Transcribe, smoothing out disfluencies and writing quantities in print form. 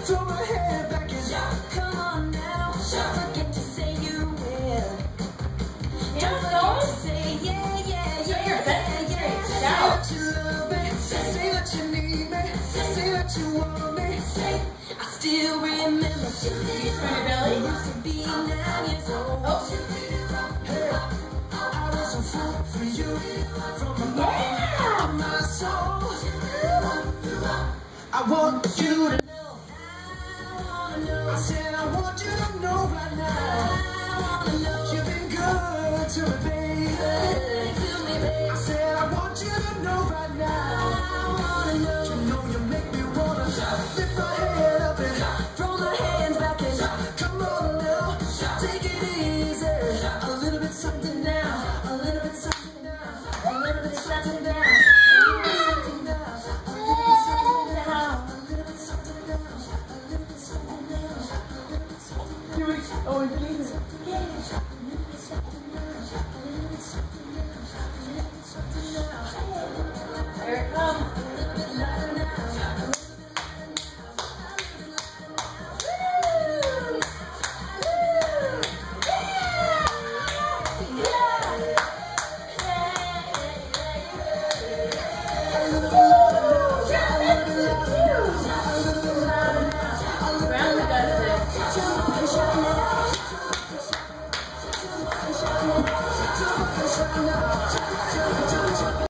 throw my head back and Come on now, don't forget to say you will. Don't Yeah, forget to say yeah, yeah, You're your best yeah. straight. say Shout. that you love me, say that you need me, say that you want me. Say, I still remember Reach from your belly. used to be 9 years old. Hey, I was a fool for you from the bottom of my soul. I want you to know. I said I want you to know right now. You've been good to me, baby. I said I want you to know right now. You know you make me wanna lift my head up and Throw my hands back and come on now, take it easy. a little bit something down, a little bit something down, a little bit something down, a little bit something down, a little bit something down, a little bit something down, a little bit something down, a little bit something down. Owen, please. Yeah, a little bit something down, a little bit something down.